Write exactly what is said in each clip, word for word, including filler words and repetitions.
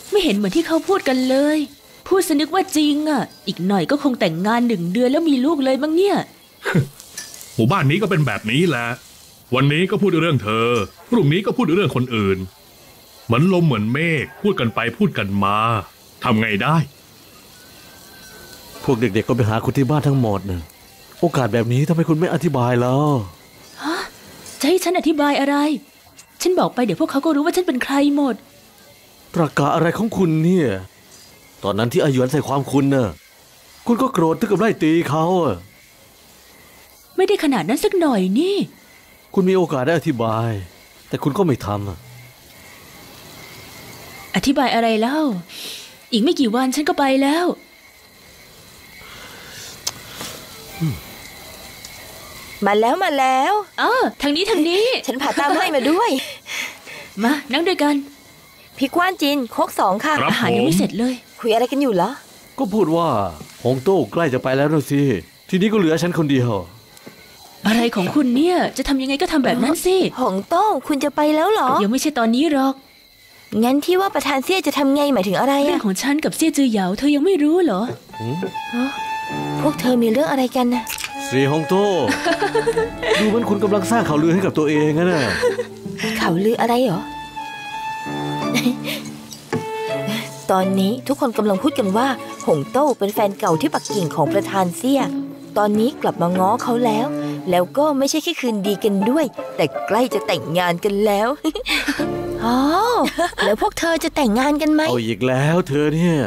ไม่เห็นเหมือนที่เขาพูดกันเลยพูดสนึกว่าจริงอ่ะอีกหน่อยก็คงแต่งงานหนึ่งเดือนแล้วมีลูกเลยมั้งเนี่ยหมู่บ้านนี้ก็เป็นแบบนี้แหละวันนี้ก็พูดเรื่องเธอพรุ่งนี้ก็พูดเรื่องคนอื่นเหมือนลมเหมือนเมฆพูดกันไปพูดกันมาทำไงได้พวกเด็กๆก็ไปหาคุณที่บ้านทั้งหมดนะโอกาสแบบนี้ทำไมคุณไม่อธิบายแล้วฮะจะให้ฉันอธิบายอะไรฉันบอกไปเดี๋ยวพวกเขาก็รู้ว่าฉันเป็นใครหมดตรากะอะไรของคุณเนี่ยตอนนั้นที่อาหยวนใส่ความคุณน่ะคุณก็โกรธถึงกับไล่ตีเขาอะไม่ได้ขนาดนั้นสักหน่อยนี่คุณมีโอกาสได้อธิบายแต่คุณก็ไม่ทำอะอธิบายอะไรเล่าอีกไม่กี่วันฉันก็ไปแล้วมาแล้วมาแล้วอ๋อทางนี้ทางนี้ฉันพาตามให้มาด้วยมานั่งด้วยกันพี่กว้านจินโคกสองค่ะอาหารยังไม่เสร็จเลยคุยอะไรกันอยู่เหรอก็พูดว่าฮงโต้ใกล้จะไปแล้วนะสิทีนี้ก็เหลือฉันคนเดียวอะไรของคุณเนี่ยจะทำยังไงก็ทำแบบนั้นสิฮงโต้คุณจะไปแล้วเหรอยังไม่ใช่ตอนนี้หรอกงั้นที่ว่าประธานเซี่ยจะทำไงหมายถึงอะไรอะเรื่องของฉันกับเซี่ยจือเหยาเธอยังไม่รู้เหรอพวกเธอมีเรื่องอะไรกันนะสีฮงโต้ดูเหมือนคุณกำลังสร้างข่าวลือให้กับตัวเองนะข่าวลืออะไรเหรอ ตอนนี้ทุกคนกำลังพูดกันว่าฮงโต้เป็นแฟนเก่าที่ปักกิ่งของประธานเซี่ยตอนนี้กลับมาง้อเขาแล้วแล้วก็ไม่ใช่แค่คืนดีกันด้วยแต่ใกล้จะแต่งงานกันแล้วอ๋อแล้วพวกเธอจะแต่งงานกันไหมเอาอีกแล้วเธอเนี่ย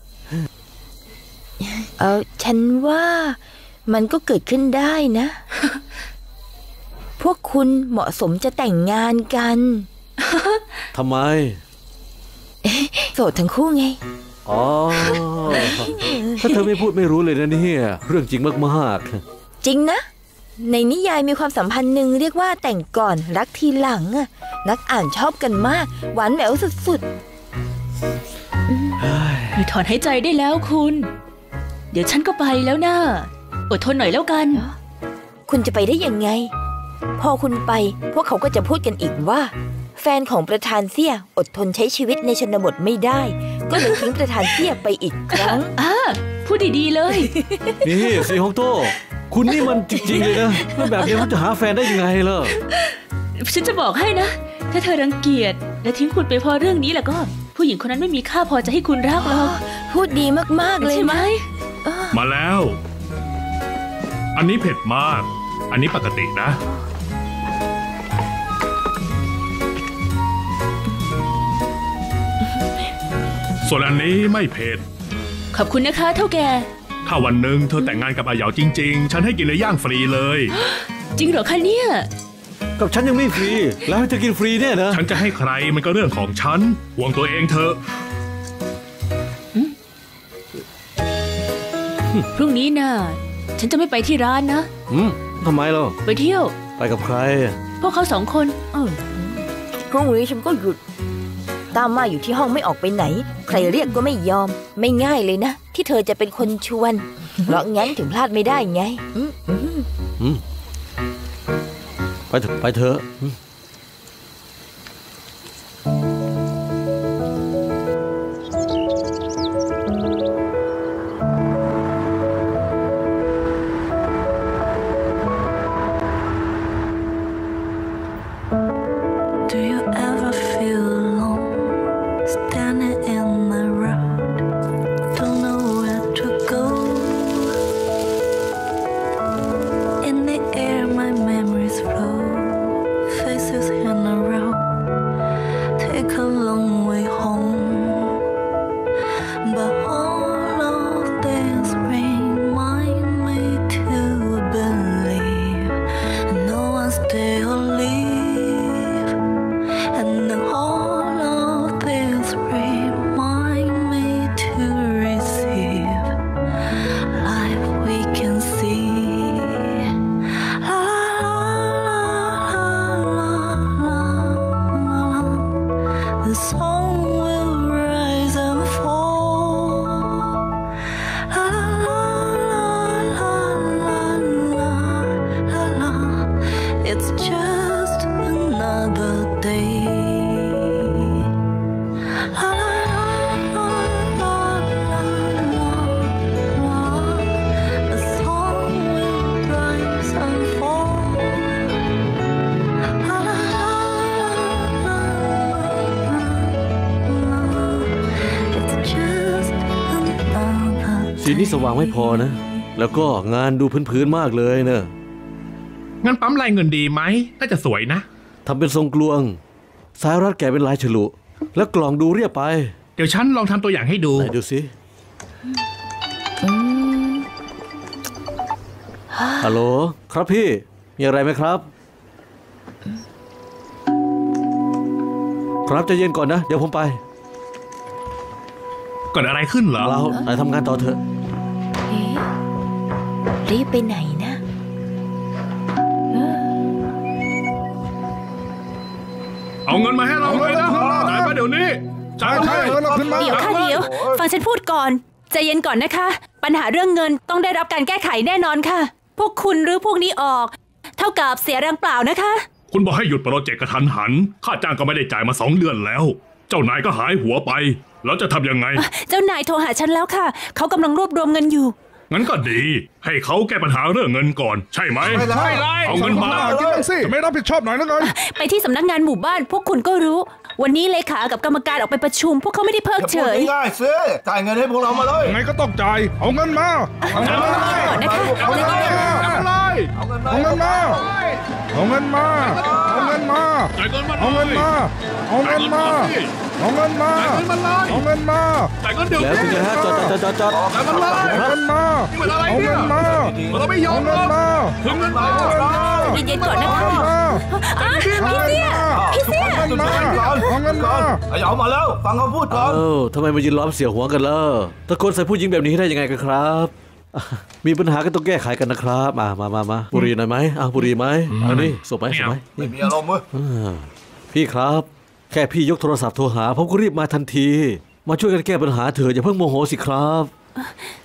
เออฉันว่ามันก็เกิดขึ้นได้นะพวกคุณเหมาะสมจะแต่งงานกันทำไมโสดทั้งคู่ไงอ๋อถ้าเธอไม่พูดไม่รู้เลยนะเนี่ยเรื่องจริงมากๆจริงนะในนิยายมีความสัมพันธ์หนึ่งเรียกว่าแต่งก่อนรักทีหลังอะนักอ่านชอบกันมากหวานแหววสุดๆหยุดถอนหายใจได้แล้วคุณเดี๋ยวฉันก็ไปแล้วนะอดทนหน่อยแล้วกันคุณจะไปได้ยังไงพอคุณไปพวกเขาก็จะพูดกันอีกว่าแฟนของประธานเซี่ยอดทนใช้ชีวิตในชนบทไม่ได้ก็เลยทิ้งประธานเซี่ยไปอีกครั้งอ่าพูดดีๆเลยนี่สีฮงโต้คุณนี่มันจริงๆเลยนะแล้วแบบนี้คุณจะหาแฟนได้ยังไงล่ะฉันจะบอกให้นะถ้าเธอรังเกียจและทิ้งคุณไปเพราะเรื่องนี้แล้วก็ผู้หญิงคนนั้นไม่มีค่าพอจะให้คุณรักหรอกพูดดีมากๆเลยใช่ไหมมาแล้วอันนี้เผ็ดมากอันนี้ปกตินะส่วนอันนี้ไม่เผ็ดขอบคุณนะคะเท่าแก่ถ้าวันหนึ่งเธอแต่งงานกับอาเหยาจริงๆฉันให้กินเนื้อย่างฟรีเลยจริงเหรอคะเนี่ยกับฉันยังไม่ฟรีแล้วให้เธอกินฟรีเนี่ยนะฉันจะให้ใครมันก็เรื่องของฉันห่วงตัวเองเถอะพรุ่งนี้น่ะฉันจะไม่ไปที่ร้านนะอืมทำไมล่ะไปเที่ยวไปกับใครพวกเขาสองคนเออพรุ่งนี้ฉันก็หยุดตามมาอยู่ที่ห้องไม่ออกไปไหนใครเรียกก็ไม่ยอมไม่ง่ายเลยนะที่เธอจะเป็นคนชวนเพราะงั้นถึงพลาดไม่ได้ไงอืมอืมไปเถอะไปเถอะสีนี้สว่างไม่พอนะ แล้วก็งานดูพื้นๆมากเลยเนอะงั้นปั๊มลายเงินดีไหมน่าจะสวยนะทำเป็นทรงกลวงสายรัดแกะเป็นลายฉลุ แล้วกล่องดูเรียบไปเดี๋ยวฉันลองทำตัวอย่างให้ดูไหนดูสิอืมฮัลโหลครับพี่มีอะไรไหมครับ ครับใจเย็นก่อนนะเดี๋ยวผมไปเกิดอะไรขึ้นเหรอเราไหนทำงานต่อเถอะเอ๊ะรีบไปไหนนะเออเอาเงินมาให้เราเลยนะจ่ายมาเดี๋ยวนี้จ่ายใช่มาเงินเราขึ้นมาเดี๋ยวค่ะเดี๋ยวฟังฉันพูดก่อนใจเย็นก่อนนะคะ ปัญหาเรื่องเงินต้องได้รับการแก้ไขแน่นอนค่ะ พวกคุณหรือพวกนี้ออก เท่ากับเสียแรงเปล่านะคะคุณบอกให้หยุดโปรเจกต์กระทันหันค่าจ้างก็ไม่ได้จ่ายมาสองเดือนแล้ว เจ้านายก็หายหัวไปแล้วจะทำยังไงเจ้านายโทรหาฉันแล้วค่ะ เขากำลังรวบรวมเงินอยู่งั้นก็ดี ให้เขาแก้ปัญหาเรื่องเงินก่อน ใช่ไหมใช่เลยเอาเงินมากินบ้างสิจะไม่รับผิดชอบหน่อยแล้วไงไปที่สำนักงานหมู่บ้าน พวกคุณก็รู้ วันนี้เลขากับกรรมการออกไปประชุม พวกเขาไม่ได้เพิกเฉยง่ายๆสิจ่ายเงินให้พวกเรามาเลยยังไงก็ต้องจ่ายเอาเงินมาเอาเงินมาก่อนนะคะเอาเงินมาเอาเงินมาเอาเงินมาเอาเงินมาเอาเงินมาจ่ายเงินมาเอาเงินมาเอาเงินมาเอาเงินมาเอาเงินมาจ่ายเงินเดี๋ยวแล้วคุณจะฮะจอดจอดจอดจอดจ่ายเงินมาเอาเงินมานี่มันอะไรเอาเนี่เงิยนมาเราไม่ยอเอามหรเงิอน กมาถึงเงินมาเอาเงินมาเย็นๆก่อนนะคะเอาเงินมาพี่เสี่ยเอาเงินมาเอาเงินมาไอ้เอามาแล้ว ฟังเขาพูดก่อนเอ้าทำไมมายืนล้อมเสียหัวกันล่ะตะโกนใส่ผู้หญิงแบบนี้ได้ยังไงกันครับอ่ะมีปัญหาก็ต้องแก้ไขกันนะครับมามามามาบุหรี่หน่อยไหมเอาบุหรี่ไหมเอานี่ส่งไหมส่งไหมไม่มีอารมณ์เว้ยอ่าพี่ครับ แค่พี่ยกโทรศัพท์โทรหาผมก็รีบมาทันที มาช่วยกันแก้ปัญหาเถอะอย่าเพิ่งโมโหสิครับ